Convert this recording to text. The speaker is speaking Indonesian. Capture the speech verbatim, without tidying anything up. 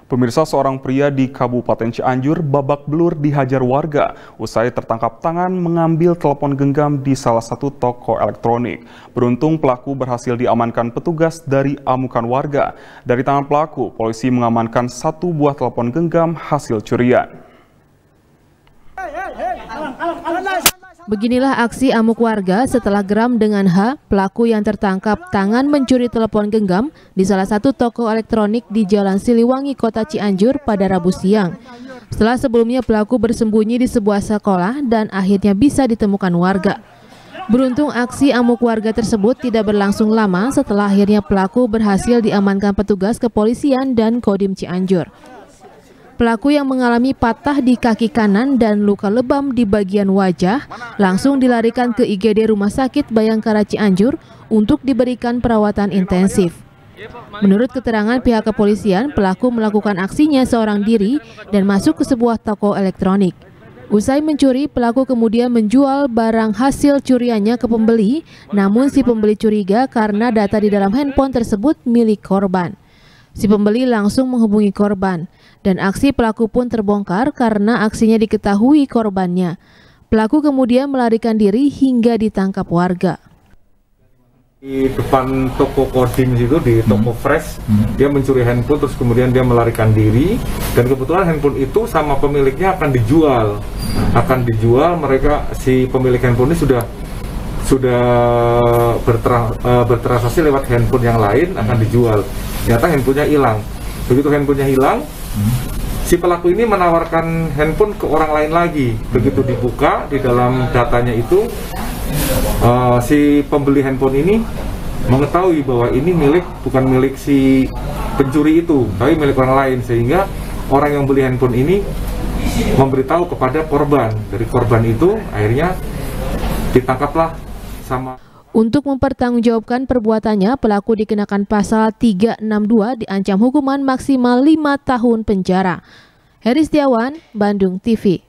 Pemirsa, seorang pria di Kabupaten Cianjur babak belur dihajar warga usai tertangkap tangan mengambil telepon genggam di salah satu toko elektronik. Beruntung pelaku berhasil diamankan petugas dari amukan warga. Dari tangan pelaku, polisi mengamankan satu buah telepon genggam hasil curian. Beginilah aksi amuk warga setelah geram dengan H, pelaku yang tertangkap tangan mencuri telepon genggam di salah satu toko elektronik di Jalan Siliwangi, Kota Cianjur pada Rabu siang. Setelah sebelumnya pelaku bersembunyi di sebuah sekolah dan akhirnya bisa ditemukan warga. Beruntung aksi amuk warga tersebut tidak berlangsung lama setelah akhirnya pelaku berhasil diamankan petugas kepolisian dan Kodim Cianjur. Pelaku yang mengalami patah di kaki kanan dan luka lebam di bagian wajah langsung dilarikan ke I G D Rumah Sakit Bayangkara Cianjur untuk diberikan perawatan intensif. Menurut keterangan pihak kepolisian, pelaku melakukan aksinya seorang diri dan masuk ke sebuah toko elektronik. Usai mencuri, pelaku kemudian menjual barang hasil curiannya ke pembeli, namun si pembeli curiga karena data di dalam handphone tersebut milik korban. Si pembeli langsung menghubungi korban, dan aksi pelaku pun terbongkar karena aksinya diketahui korbannya. Pelaku kemudian melarikan diri hingga ditangkap warga. Di depan toko Kodim itu, di toko hmm. Fresh, hmm. dia mencuri handphone terus kemudian dia melarikan diri, dan kebetulan handphone itu sama pemiliknya akan dijual. Akan dijual, mereka si pemilik handphone ini sudah sudah bertra, uh, bertransaksi lewat handphone yang lain, akan dijual. Ternyata handphonenya hilang. Begitu handphonenya hilang, hmm. si pelaku ini menawarkan handphone ke orang lain lagi. Begitu dibuka, di dalam datanya itu uh, si pembeli handphone ini mengetahui bahwa ini milik bukan milik si pencuri itu, tapi milik orang lain, sehingga orang yang beli handphone ini memberitahu kepada korban. Dari korban itu akhirnya ditangkaplah sama. Untuk mempertanggungjawabkan perbuatannya, pelaku dikenakan pasal tiga enam dua diancam hukuman maksimal lima tahun penjara. Heri Setiawan, Bandung T V.